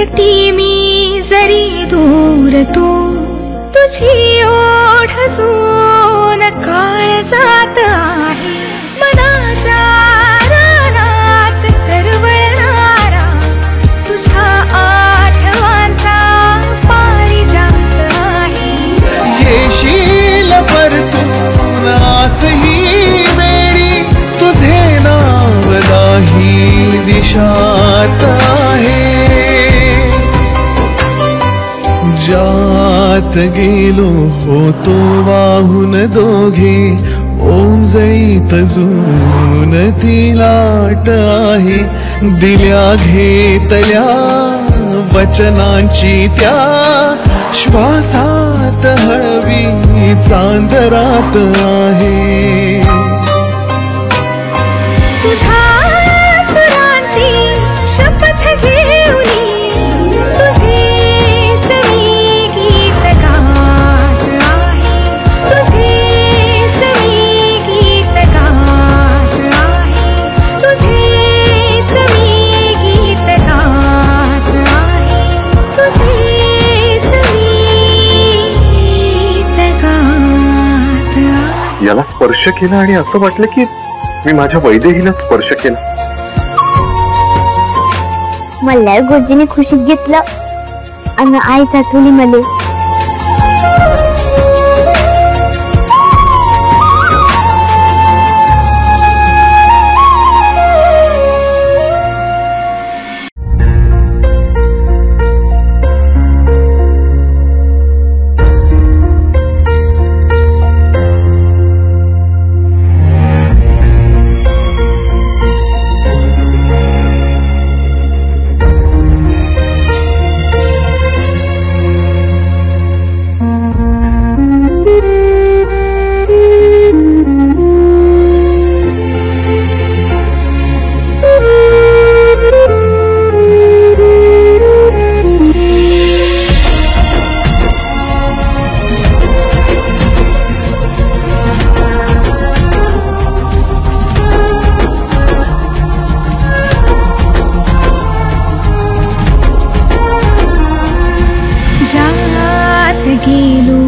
एकटी मी जरी दूर तू तुझी ओढ सून काळजात आहे मनाच्या रानात तरवळणारा तुझ्या आठवणचा पारिजात आहे येशील परतून आसही वेळी तुझे नाव नाही दिशात आहे जात गेलो होतो वाहून दोघे ओंजळीत जून ती लाट आहे दिल्या घेतल्या वचनांची त्या श्वासात हळवी चांदरात आहे तुझ्या सुरांची शपथ घेऊन याला स्पर्श केला आणि असं वाटलं की मी माझ्या वैदेहीला स्पर्श केला मला गुरुजीने खुशीत घेतलं आणि आईचा तुली मले गेलो